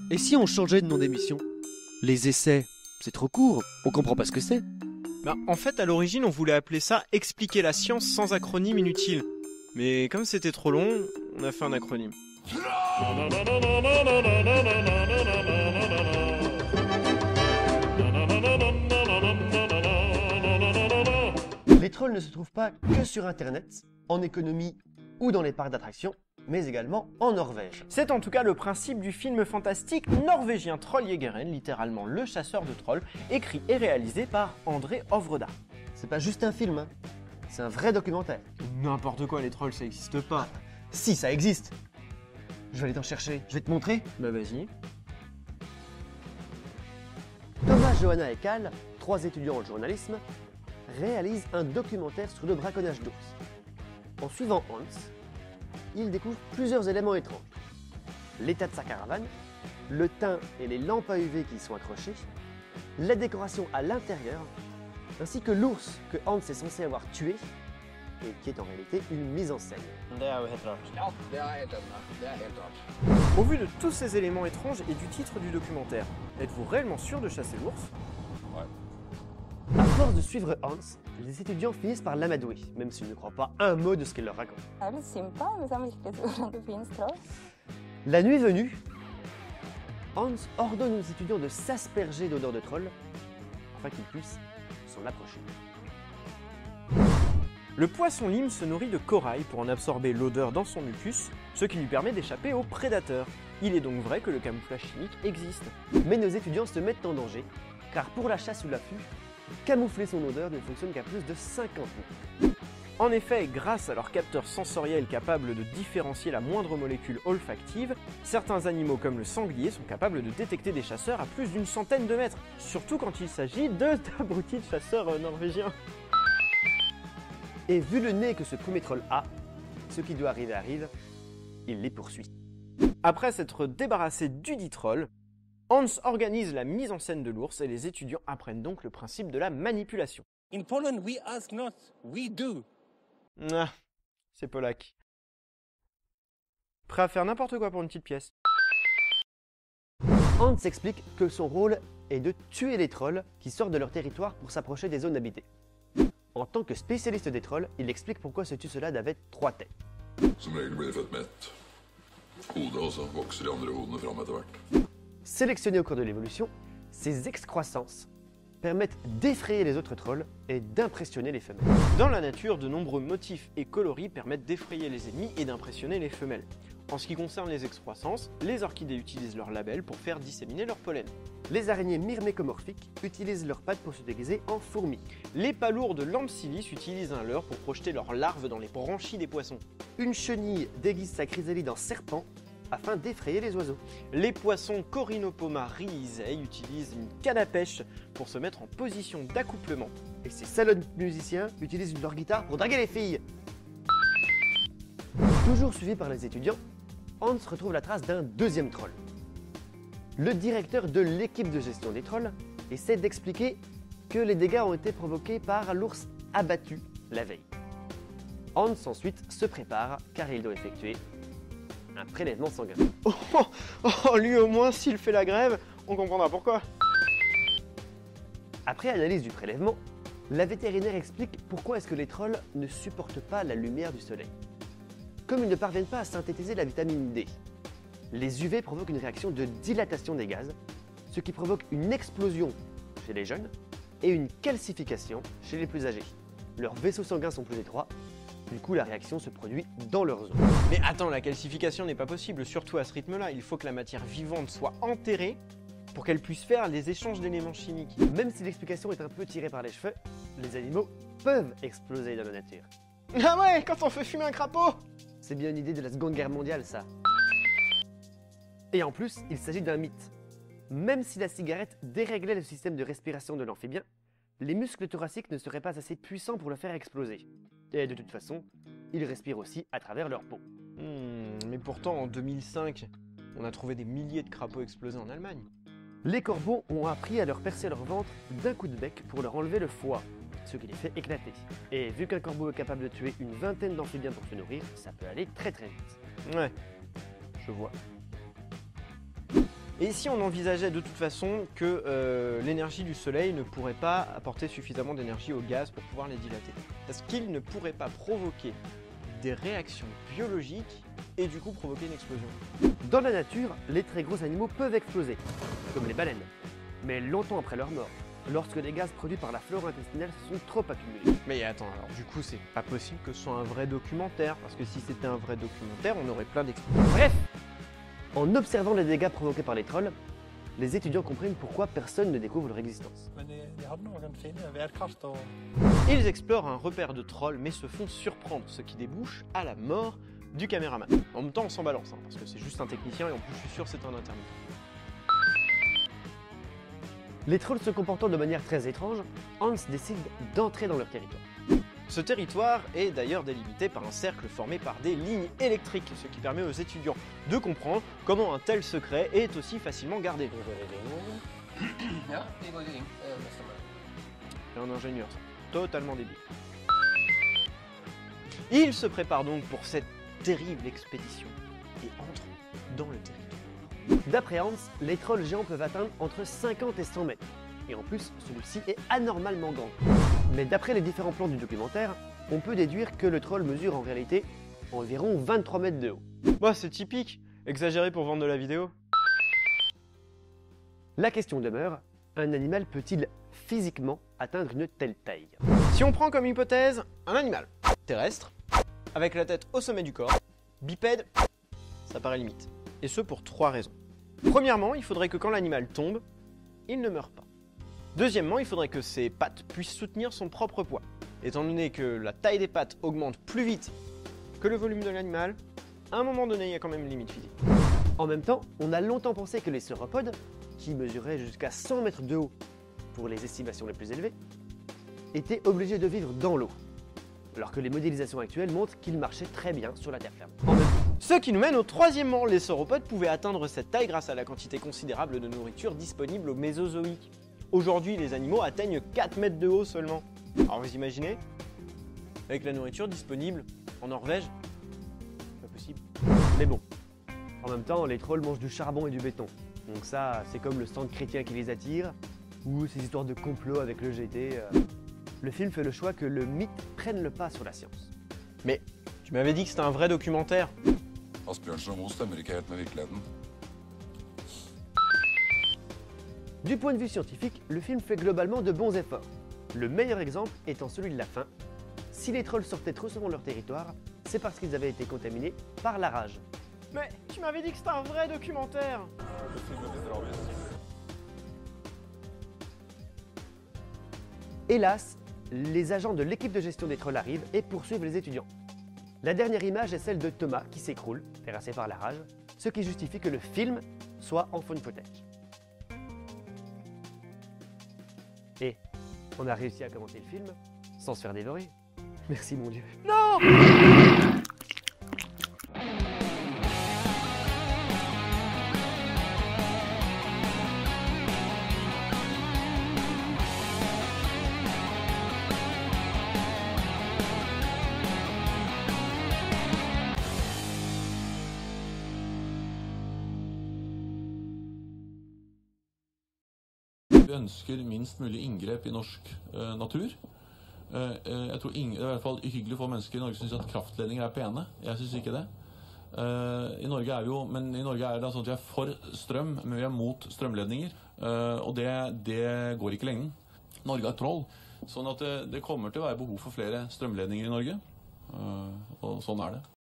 Et si on changeait de nom d'émission? Les essais, c'est trop court, on comprend pas ce que c'est. Bah, en fait, à l'origine, on voulait appeler ça Expliquer la science sans acronyme inutile. Mais comme c'était trop long, on a fait un acronyme. Les trolls ne se trouvent pas que sur Internet, en économie ou dans les parcs d'attractions, mais également en Norvège. C'est en tout cas le principe du film fantastique norvégien Trolljägeren, littéralement le chasseur de trolls, écrit et réalisé par André Øvredal. C'est pas juste un film, hein. C'est un vrai documentaire. N'importe quoi, les trolls, ça existe pas. Si, ça existe. Je vais aller t'en chercher. Je vais te montrer. Bah vas-y. Thomas, Johanna et Cal, 3 étudiants en journalisme, réalisent un documentaire sur le braconnage d'ours. En suivant Hans, ils découvrent plusieurs éléments étranges. L'état de sa caravane, le teint et les lampes à UV qui y sont accrochées, la décoration à l'intérieur, ainsi que l'ours que Hans est censé avoir tué et qui est en réalité une mise en scène. Au vu de tous ces éléments étranges et du titre du documentaire, êtes-vous réellement sûr de chasser l'ours? À force de suivre Hans, les étudiants finissent par l'amadouer, même s'ils ne croient pas un mot de ce qu'il leur raconte. La nuit venue, Hans ordonne aux étudiants de s'asperger d'odeur de troll afin qu'ils puissent s'en approcher. Le poisson lime se nourrit de corail pour en absorber l'odeur dans son mucus, ce qui lui permet d'échapper aux prédateurs. Il est donc vrai que le camouflage chimique existe. Mais nos étudiants se mettent en danger, car pour la chasse ou l'affût, camoufler son odeur ne fonctionne qu'à plus de 50 mètres. En effet, grâce à leur capteur sensoriel capable de différencier la moindre molécule olfactive, certains animaux comme le sanglier sont capables de détecter des chasseurs à plus d'une centaine de mètres, surtout quand il s'agit d'abrutis de chasseurs norvégiens. Et vu le nez que ce premier troll a, ce qui doit arriver arrive, il les poursuit. Après s'être débarrassé du dit troll, Hans organise la mise en scène de l'ours et les étudiants apprennent donc le principe de la manipulation. In Poland, we ask not, we do. Ah, c'est Polak. Prêt à faire n'importe quoi pour une petite pièce. Hans explique que son rôle est de tuer les trolls qui sortent de leur territoire pour s'approcher des zones habitées. En tant que spécialiste des trolls, il explique pourquoi ce tucelade avait 3 têtes. Som regel blir de født med ett hode, og så vokser de andre hodene fram etter hvert. Sélectionnés au cours de l'évolution, ces excroissances permettent d'effrayer les autres trolls et d'impressionner les femelles. Dans la nature, de nombreux motifs et coloris permettent d'effrayer les ennemis et d'impressionner les femelles. En ce qui concerne les excroissances, les orchidées utilisent leur label pour faire disséminer leur pollen. Les araignées myrmécomorphiques utilisent leurs pattes pour se déguiser en fourmis. Les palourdes Lampsilis utilisent un leurre pour projeter leurs larves dans les branchies des poissons. Une chenille déguise sa chrysalide en serpent afin d'effrayer les oiseaux. Les poissons Corynopoma rhizae utilisent une canne à pêche pour se mettre en position d'accouplement. Et ces salauds musiciens utilisent leur guitare pour draguer les filles. Toujours suivi par les étudiants, Hans retrouve la trace d'un deuxième troll. Le directeur de l'équipe de gestion des trolls essaie d'expliquer que les dégâts ont été provoqués par l'ours abattu la veille. Hans ensuite se prépare car il doit effectuer un prélèvement sanguin. Lui au moins, s'il fait la grève, on comprendra pourquoi. Après analyse du prélèvement, la vétérinaire explique pourquoi est-ce que les trolls ne supportent pas la lumière du soleil. Comme ils ne parviennent pas à synthétiser la vitamine D, les UV provoquent une réaction de dilatation des gaz, ce qui provoque une explosion chez les jeunes et une calcification chez les plus âgés. Leurs vaisseaux sanguins sont plus étroits, du coup la réaction se produit dans leurs os. Mais attends, la calcification n'est pas possible, surtout à ce rythme-là. Il faut que la matière vivante soit enterrée pour qu'elle puisse faire les échanges d'éléments chimiques. Même si l'explication est un peu tirée par les cheveux, les animaux peuvent exploser dans la nature. Ah ouais, quand on fait fumer un crapaud! C'est bien une idée de la Seconde Guerre mondiale, ça. Et en plus, il s'agit d'un mythe. Même si la cigarette déréglait le système de respiration de l'amphibien, les muscles thoraciques ne seraient pas assez puissants pour le faire exploser. Et de toute façon, ils respirent aussi à travers leur peau. Mais pourtant, en 2005, on a trouvé des milliers de crapauds explosés en Allemagne. Les corbeaux ont appris à leur percer leur ventre d'un coup de bec pour leur enlever le foie, ce qui les fait éclater. Et vu qu'un corbeau est capable de tuer une vingtaine d'amphibiens pour se nourrir, ça peut aller très très vite. Ouais, je vois. Et si on envisageait de toute façon que l'énergie du soleil ne pourrait pas apporter suffisamment d'énergie au gaz pour pouvoir les dilater? Est-ce qu'il ne pourrait pas provoquer des réactions biologiques et du coup provoquer une explosion? Dans la nature, les très gros animaux peuvent exploser, comme les baleines, mais longtemps après leur mort, lorsque les gaz produits par la flore intestinale se sont trop accumulés. Mais attends, alors du coup c'est pas possible que ce soit un vrai documentaire, parce que si c'était un vrai documentaire, on aurait plein d'explosions. Bref, en observant les dégâts provoqués par les trolls, les étudiants comprennent pourquoi personne ne découvre leur existence. Men de hadde noen fine værkart og Ils explorent un repère de trolls mais se font surprendre, ce qui débouche à la mort du caméraman. En même temps on s'en balance, parce que c'est juste un technicien et en plus je suis sûr que c'est un intermittent. Les trolls se comportant de manière très étrange, Hans décide d'entrer dans leur territoire. Ce territoire est d'ailleurs délimité par un cercle formé par des lignes électriques, ce qui permet aux étudiants de comprendre comment un tel secret est aussi facilement gardé. Ja, vi går inn. Det stemmer. C'est un ingénieur, ça. Totalement débile. Il se prépare donc pour cette terrible expédition et entre dans le territoire. D'après Hans, les trolls géants peuvent atteindre entre 50 et 100 mètres. Et en plus, celui-ci est anormalement grand. Mais d'après les différents plans du documentaire, on peut déduire que le troll mesure en réalité environ 23 mètres de haut. Bah c'est typique, exagéré pour vendre de la vidéo. La question demeure, un animal peut-il physiquement atteindre une telle taille? Si on prend comme hypothèse un animal terrestre, avec la tête au sommet du corps, bipède, ça paraît limite. Et ce pour 3 raisons. Premièrement, il faudrait que quand l'animal tombe, il ne meure pas. Deuxièmement, il faudrait que ses pattes puissent soutenir son propre poids. Étant donné que la taille des pattes augmente plus vite que le volume de l'animal, à un moment donné, il y a quand même une limite physique. En même temps, on a longtemps pensé que les sauropodes, qui mesuraient jusqu'à 100 mètres de haut pour les estimations les plus élevées, étaient obligés de vivre dans l'eau, alors que les modélisations actuelles montrent qu'ils marchaient très bien sur la terre ferme. Ce qui nous mène au troisièmement, les sauropodes pouvaient atteindre cette taille grâce à la quantité considérable de nourriture disponible au Mésozoïque. Aujourd'hui, les animaux atteignent 4 mètres de haut seulement. Alors vous imaginez? Avec la nourriture disponible en Norvège, pas possible. Mais bon, en même temps, les trolls mangent du charbon et du béton. Donc ça, c'est comme le stand chrétien qui les attire, ou ces histoires de complot avec le GT. Le film fait le choix que le mythe prenne le pas sur la science. Mais tu m'avais dit que c'était un vrai documentaire. Asbjørnsen og Moe stemmer ikke helt med virkeligheten. Du point de vue scientifique, le film fait globalement de bons efforts. Le meilleur exemple étant celui de la fin. Si les trolls sortaient trop souvent de leur territoire, c'est parce qu'ils avaient été contaminés par la rage. Mais tu m'avais dit que c'était un vrai documentaire. Hélas, les agents de l'équipe de gestion des trolls arrivent et poursuivent les étudiants. La dernière image est celle de Thomas qui s'écroule, terrassé par la rage, ce qui justifie que le film soit en phone footage. Et on a réussi à commenter le film sans se faire dévorer. Merci mon Dieu. Non! Vi ønsker minst mulig inngrep i norsk natur. Jeg tror det er i hvert fall hyggelig for mennesker i Norge som synes at kraftledninger er pene. Jeg synes ikke det. I Norge er det sånn at vi er for strøm, men vi er mot strømledninger. Og det går ikke lenge. Norge er troll, sånn at det kommer til å være behov for flere strømledninger i Norge. Og sånn er det.